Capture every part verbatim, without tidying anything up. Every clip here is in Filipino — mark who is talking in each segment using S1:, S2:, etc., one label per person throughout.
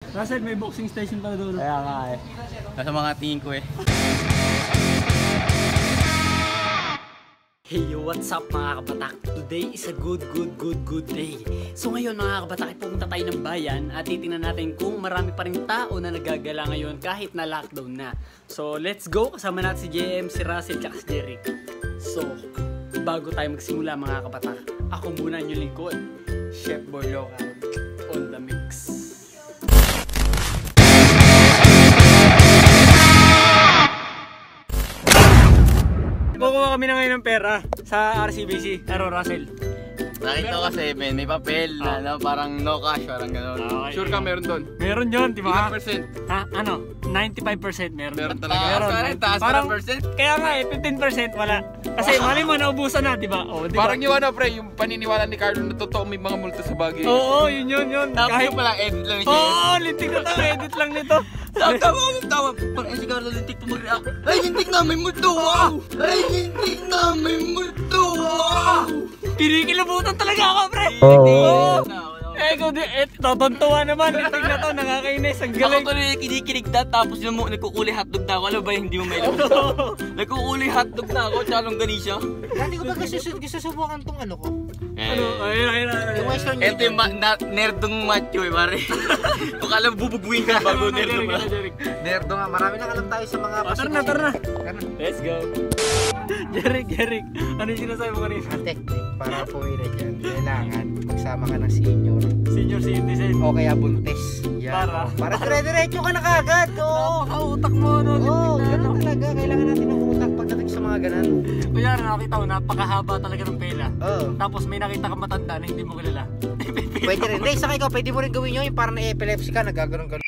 S1: Russell, may boxing station pala doon.
S2: Kaya nga eh. Nasa mga tingin ko eh.
S3: Hey yo, what's up mga kabatak? Today is a good, good, good, good day. So ngayon mga kabatak, pupunta tayo ng bayan at titingnan natin kung marami pa rin tao na nagagala ngayon kahit na lockdown na. So let's go, kasama natin si J M, si Russell, at si Jeric. So, bago tayo magsimula mga kabatak, ako muna yung lingkod, Chef Boy Local, on the mix.
S1: Kukuha kami na ngayon ng pera sa R C B C, Aro Russell.
S2: Nakita ko kasi Ben, may papel na ano, parang no cash, parang gano'n.
S1: Okay.
S4: Sure ka meron doon?
S1: Meron yun, di ba?
S4: Ilang percent?
S1: Ha? Ano? ninety-five percent meron.
S4: Meron
S1: doon.
S4: talaga.
S1: Meron.
S2: Taas, taas
S1: Parang,
S2: parang percent.
S1: kaya nga eh, fifteen percent wala. Kasi mali mo, naubusan na, di ba? Oh, di ba?
S4: Parang yung ano pre, yung paniniwala ni Carlo na totoo may mga multo sa bagay.
S1: Oo, yun yun yun.
S2: Tapos
S1: Kahit
S2: yung palang edit lang siya.
S1: Oo, lintik na to, edit lang nito.
S2: Tama, tama, tama. Parang si Carlo lintik pa mag-react. Ay, lintik na may multo ah! Ay, lintik na may multo ah!
S1: Kinikilabutan talaga ako, pre.
S2: Oo.
S1: Eh, kung di, eh, totontuwa naman. Lintik na to, nakakainis. Ang
S2: Ako
S1: galing.
S2: tuloy kinikilig na, tapos yung mo, nagkukuli hotdog na ako. Alam ba, hindi mo may alam. Nagkukuli hotdog na ako, tsaka longganisa.
S5: Dati ko ba susubukan tong ano ko?
S1: Ano? Ayun, ayun, ayun.
S5: Yung western
S2: Ito yung ma- na- nerdong macho eh, pare. Kung alam, bubuguin ka bago nerdong
S1: Jeric,
S2: ma-
S1: Jeric.
S5: Nerdo nga, marami nang alam tayo sa mga
S1: Oh, tara na, tara na.
S5: Tara na.
S1: Let's go. Jeric, Jeric. Ano yung sinasabi mo kanina?
S5: Ang technique para pumila dyan, kailangan magsama ka ng senior
S1: Senior citizen.
S5: o kaya buntis. Yan.
S1: Para?
S5: Para dire-diretso ka na kagad. Oo,
S1: Napaka-utak mo, no?
S5: Oo,
S1: Lintik na,
S5: ganun
S1: no?
S5: talaga. Kailangan natin ng utak pagdating sa mga ganan.
S1: Kunyari, nakita mo, napakahaba talaga ng pela.
S5: Oo.
S1: Tapos may nakita kang matanda na hindi mo kilala.
S5: Pwede rin. Hindi, saka ikaw, pwede mo rin gawin yun. Yung parang na-epilepsy ka, nagaganon-ganon.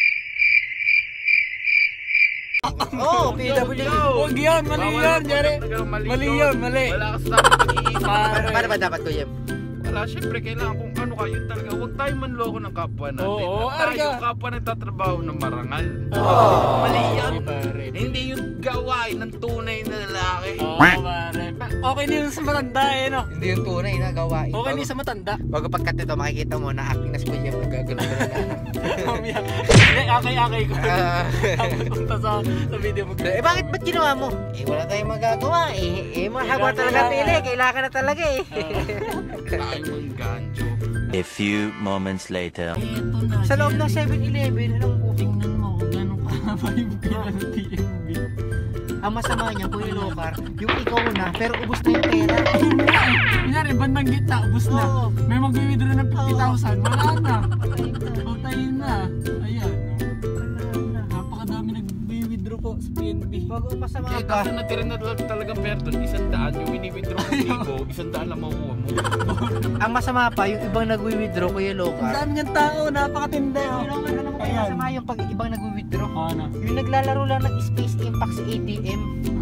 S5: Oo, P W.
S1: Huwag yan, mali yan, Jeric. Mali yan, mali.
S4: Wala ka sa dapat
S5: Paano paano ba dapat ko, Jem?
S4: Wala, syempre kailangan kung ano ka, yun talaga. Huwag tayo manloko ng kapwa natin.
S1: Oo,
S4: At tayo
S1: arga.
S4: kapwa nagtatrabaho ng marangal.
S1: Oh,
S4: Mali yan.
S1: pare.
S4: Hindi yung gawain ng tunay na lalaki.
S1: Oo, pare. Okay din yung sa matanda eh, no?
S5: Hindi yung tunay na gawain.
S1: Okay din sa matanda.
S5: Bago pagkat ito, makikita mo na acting na si Jem, nagaganon-ganon na.
S1: Hindi, akay-akay ko.
S5: Ah.
S1: Tapos punta sa, sa video mo.
S5: Eh bakit ba't ginawa mo? Eh wala tayong magagawa eh. Eh mahaba talaga pili, kailangan na talaga eh.
S4: Tayo mong gancho.
S6: A few moments later.
S1: Eto na.
S5: Sa loob ng seven eleven, alam ko.
S1: Tingnan mo kung gano'ng kahaba yung pila ng T M B.
S5: Ang masama niya, Kuya Lokar, yung ikaw na, pero ubos na yung pera.
S1: Kunyari, bandang gitna, ubus na.
S5: Oo.
S1: May mag-withdraw ng fifty thousand, wala na.
S5: Patayin na.
S1: Patayin na. Ayan. Napakadami nag-withdraw po sa P N B.
S5: Bago ang masama
S4: Eh,
S5: pa.
S4: kasi natira na talagang pera doon, isang daan. Yung wini-withdraw ng libo, isang daan lang makuha mo.
S5: Ang masama pa, yung ibang nagwi-withdraw, Kuya
S1: Ang
S5: Lokar.
S1: dami niyang tao, napakatindi.
S5: Kuya Lokar, alam mo kaya masama yung pag ibang nagwi-withdraw.
S1: Ano?
S5: Yung naglalaro lang ng Space Impact sa A T M.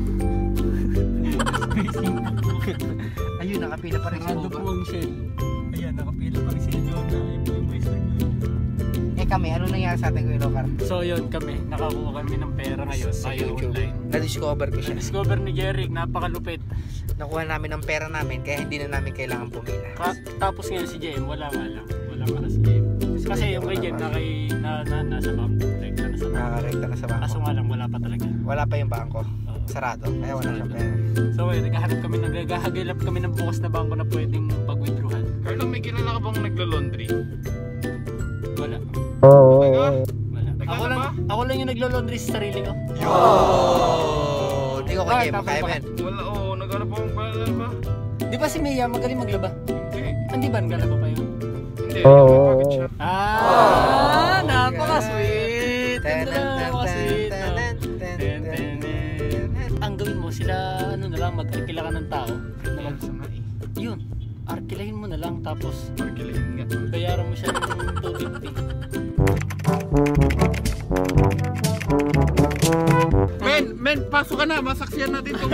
S5: Ayun, nakapila pa rin si
S1: Sarado
S5: Boba.
S1: po ang shell. Ayan, nakapila pa rin si Jonah. Ayun po yung mais na
S5: Eh kami, ano nangyari sa atin, Kuya Lokar?
S1: So yun kami, nakakuha kami ng pera ngayon
S5: Sa
S1: via
S5: YouTube.
S1: online.
S5: Na-discover ko siya.
S1: Na-discover ni Jeric, napakalupit.
S5: Nakuha namin ang pera namin, kaya hindi na namin kailangan pumila.
S1: Ka tapos ngayon si Jem, wala nga lang. Wala nga lang si Jem. Kasi yung kay Jem, na, kay, na, na, nasa bangko. Rekta na sa bangko.
S5: Nakarekta na sa
S1: Kaso
S5: bangko.
S1: nga lang, wala pa talaga.
S5: Wala pa yung bangko.
S1: Oo.
S5: Sarado. Kaya wala siyang pera.
S1: So ngayon, naghahanap kami, naghahanap kami ng bukas na bangko na pwedeng pag-withdrawhan.
S4: Carlo, may kilala ka bang naglo-laundry?
S1: Wala.
S4: Talaga?
S1: Wala.
S4: Naghanap
S1: Ako lang,
S4: ba?
S1: ako lang yung naglo-laundry sa sarili ko.
S5: Oh! Hindi ko
S1: Bakit?
S5: kaya mo kaya
S1: Bakit?
S5: men.
S4: Wala, oo. Naghanap akong pala ba?
S1: Di ba si Mia magaling maglaba?
S4: Hindi.
S1: Hindi ba naglaba pa yun?
S4: Hindi. Bakit siya?
S1: Ah, napaka-sweet.
S5: Ten,
S1: Ganda
S5: ten,
S1: na,
S5: ten,
S1: napaka-sweet.
S5: ten,
S1: Oh.
S5: ten, ten,
S1: Ten,
S5: ten,
S1: ten,
S5: ten.
S1: ten. Ang gawin mo, sila ano na lang, mag-arkila ka ng tao. Na mag,
S4: Sa nga eh.
S1: yun, arkilahin mo na lang, tapos
S4: Markilahin nga.
S1: bayaran mo siya ng two fifty.
S4: Men, men, pasok ka na. Masaksiyan natin itong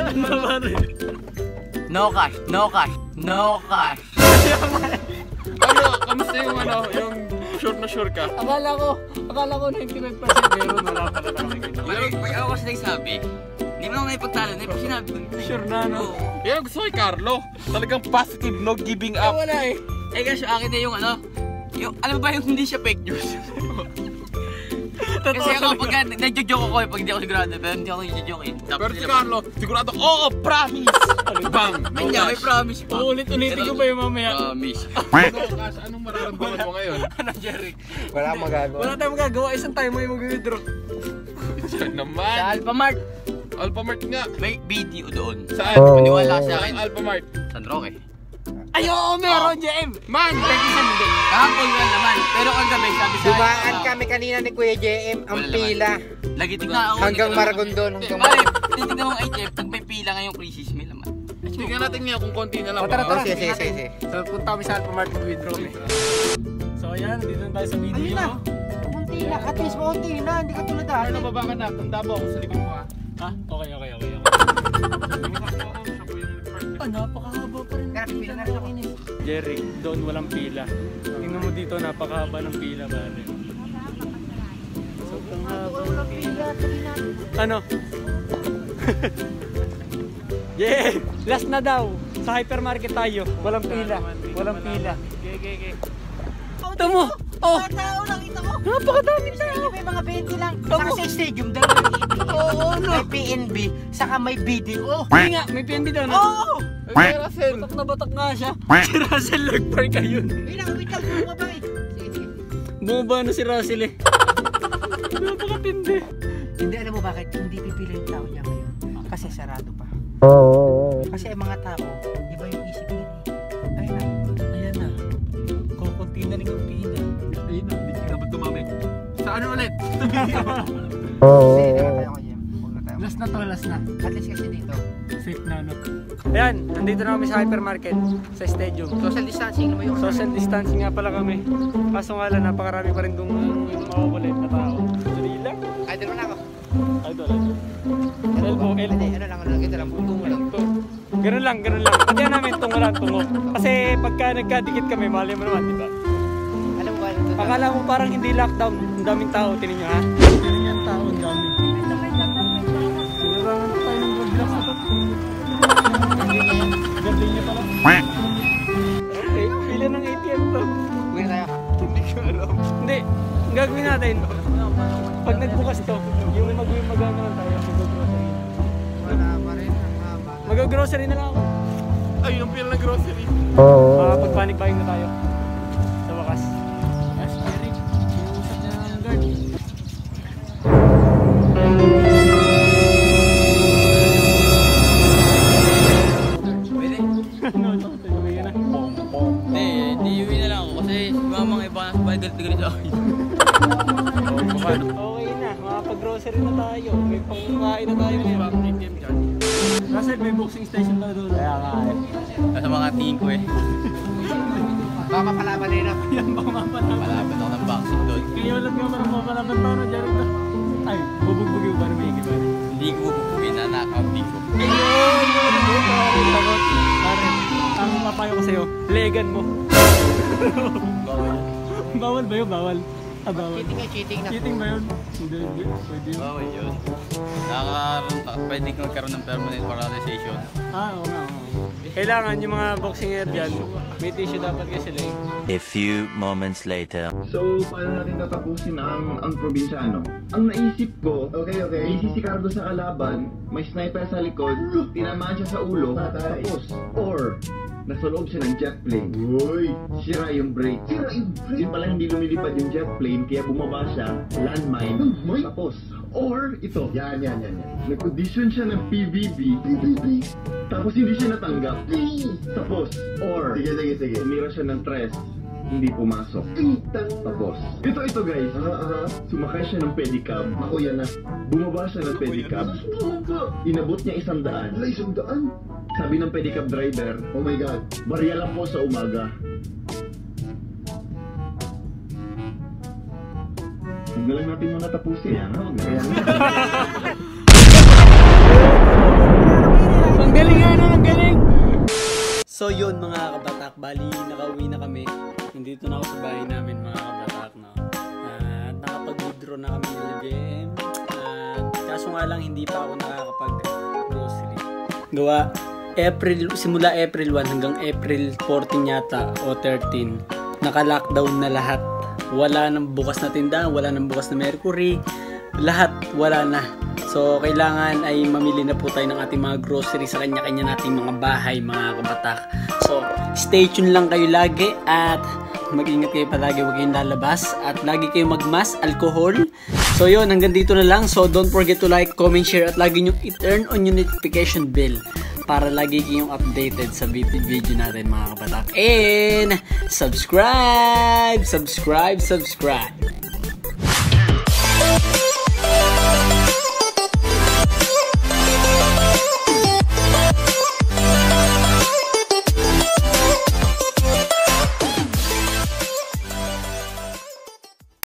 S2: No cash, no cash, no cash.
S4: Ano, kamusta yung ano, yung sure na sure ka?
S1: Akala ko, akala ko ninety-nine percent meron, wala pala nakikita.
S2: Pag, pag ako kasi nagsabi, hindi mo naman may pagtalo na, pag sinabi ko,
S1: Sure na, no?
S2: Oo.
S4: Yan, gusto ko kay Carlo. Talagang positive, no giving
S1: Ah,
S4: up.
S1: wala eh.
S2: Eh kasi akin na yung ano, yung, alam mo ba yung hindi siya fake news? Kasi ako pag nagjo-joke ako eh, pag hindi ako sigurado, pero hindi ako nagjo-joke eh.
S4: Pero si Carlo, sigurado, oo, promise! Bang! No
S2: Kanya, may
S4: cash.
S2: promise pa.
S1: Ulit-ulitin ko ba yung mamaya?
S2: Promise.
S4: No cash, anong mararamdaman mo ngayon?
S1: Ano, Jerry?
S5: Wala akong magagawa.
S3: Wala tayong magagawa, isang tayo mo yung mag-withdraw.
S4: Diyan naman.
S2: Sa Alphamart,
S4: Alphamart nga.
S2: may video doon.
S4: Saan?
S2: Maniwala sa akin.
S4: Saan Alphamart?
S2: San Roque.
S3: Ay, oo, meron, J M.
S4: Man!
S2: Pwede sa hindi. Kahapon wala naman. Pero kagabi, sabi sa
S5: Dumaan kami kanina ni Kuya J M, ang
S2: Wala
S5: pila.
S2: Lagi tignan ako.
S5: Hanggang Maragondon, hanggang
S2: Mare, titignan mo ang I T F, pag may pila ngayong crisis, may laman.
S4: Tingnan natin nga kung konti na lang.
S3: O, tara,
S4: baka-
S3: tara.
S5: Sige, sige, sige, sige.
S3: So, punta kami sa Alphamart mag-withdraw eh. So, ayan, dito na tayo sa video.
S5: Ayun na. Munti na, at least munti na, hindi ka tulad dati.
S4: Ano baba ka na? Tanda mo ako sa likod mo ha.
S1: Ha? Okay, okay, okay. okay. Ah, napakahaba pa rin.
S5: Kaya pila na rin ako.
S1: Jerry, doon walang pila. Tingnan mo dito, napakahaba ng pila, pare. Sobrang haba ng pila. Ano? Yeah! Last na daw. Sa hypermarket tayo. Walang pila. Walang pila. Okay, okay, okay. Ito mo! Oh!
S5: Tao lang ito ko.
S1: Napakadami tao!
S5: May mga twenty lang. Saka sa stadium, dalawang ipin.
S1: Oo, no!
S5: May P N B, saka may video.
S1: Hindi nga, may P N B daw, no?
S5: Oo!
S4: Ay, Russell!
S1: Batak na batak nga siya. Si Russell nag-park ayun.
S5: Ay, nakawit lang, bumaba eh. Sige, sige.
S1: Bumaba na si Russell eh. Napakatindi.
S5: Hindi, alam mo bakit? Hindi pipila yung tao niya ngayon. Kasi sarado pa. Kasi ang mga tao, iba yung isip nila eh. Ayun na.
S1: Ayan na. Kukunti na rin yung pila.
S4: Ayun na, hindi ka dapat tumami. Sa ano ulit?
S5: Hindi, naman tayo ko, Jem. Huwag na tayo.
S1: Last na to, last na.
S5: At least kasi dito,
S1: Safe na, no? Ayan, nandito na kami sa hypermarket, sa stadium.
S5: social distancing naman yung
S1: Social distancing nga pala kami. Kaso nga lang, napakarami pa rin doon makukulit na tao. Dali lang.
S5: idol mo na ako.
S1: Idol, idol. Elbow, elbow.
S5: Hindi, ano lang, ano lang, ito lang, buntungo lang.
S1: Ganun lang, ganun lang. Pati namin tungo lang, tungo. Kasi pagka nagkadikit kami, mali mo naman, di ba?
S5: Alam mo ba, ano to?
S1: Akala mo parang hindi lockdown, ang daming tao, tinin nyo ha? Tinin yung tao, ang dami. Sinarangan pa tayo ng roadblocks na to. Gandling niya pala. Okay, pila ng A T M to.
S5: Uwi na tayo.
S1: Hindi ko alam. Hindi, ang gagawin natin, pag nagbukas to, yung mag-uwi magana lang tayo, mag-grocery.
S5: Wala pa rin, ang haba.
S1: Mag-grocery na lang ako.
S4: Ay, yung pila ng grocery.
S1: Makapag-panic buying na tayo. Sa wakas. Yes, Eric. Iusap niya ng guard.
S2: Pwede?
S1: Ano, ito? Tuloy na.
S2: Hindi, hindi uwi na lang ako kasi mamang iba na sa bahay galit-galit sa akin.
S1: Okay na, makapag-grocery na tayo. May pangkain na tayo ngayon. Kasi may boxing station na doon. Kaya nga eh.
S2: Nasa mga tingin ko eh.
S5: Baka mapalaban rin ako.
S1: Yan, baka mapalaban.
S2: Malapit ako ng boxing doon.
S1: Kaya ulit nga parang mapalaban pa rin, Jared na. Ay, bubugbugin ba rin may ikip?
S2: Hindi ko pupuwi na nakauti ko.
S1: Ayun! Pare, takot. Pare, ang papayo ko sa'yo, legan mo.
S2: Bawal.
S1: Bawal ba yun? Bawal. Ah, bawal.
S5: Cheating na, cheating na.
S1: Cheating ba yun? Hindi, hindi. Pwede yun.
S2: Bawal yun. Nakakaroon, pwede kang magkaroon ng permanent paralyzation.
S1: Ah, oo nga. oo. Kailangan yung mga boxinger dyan, may tissue dapat kasi sila eh.
S6: A few moments later.
S7: So, paano natin tatapusin ang ang probinsyano? Ang naisip ko, okay, okay, busy si Cardo sa kalaban, may sniper sa likod, tinamaan siya sa ulo, tapos, or, nasa loob siya ng jet plane. Uy! Sira yung brake. Sira yung brake? Yun pala hindi lumilipad yung jet plane, kaya bumaba siya, landmine, tapos, or, ito. Yan, yan, yan, yan. Nag-audition siya ng P B B. P B B? Tapos hindi siya natanggap. Tapos, or, sige, sige, sige. Tumira siya ng tres. Hindi pumasok. Tapos, ito, ito guys. Sumakay siya ng pedicab. Ako yan na. Bumaba siya ng pedicab. Inabot niya isang daan. Isang daan? Sabi ng pedicab driver, oh my God, barya lang po sa umaga. Huwag na lang natin muna tapusin. Yan, huwag na yan.
S1: Ang galing nga nun, ang galing! So yun mga kabatak, bali nakauwi na kami. Nandito na ako sa bahay namin mga kabatak. No? At nakapag-withdraw na kami nila J M. At kaso nga lang hindi pa ako nakakapag-grocery. Gawa, April, simula April one hanggang April fourteen yata o thirteen, naka-lockdown na lahat
S3: wala nang bukas na tindahan, wala nang bukas na Mercury, lahat wala na. So, kailangan ay mamili na po tayo ng ating mga groceries sa kanya-kanya nating mga bahay, mga kabatak. So, stay tuned lang kayo lagi at mag-ingat kayo palagi, huwag kayong lalabas at lagi kayo mag-mask, alcohol. So, yun, hanggang dito na lang. So, don't forget to like, comment, share at lagi nyo i-turn on yung notification bell para lagi kayong updated sa video natin, mga kabatak. And subscribe, subscribe, subscribe.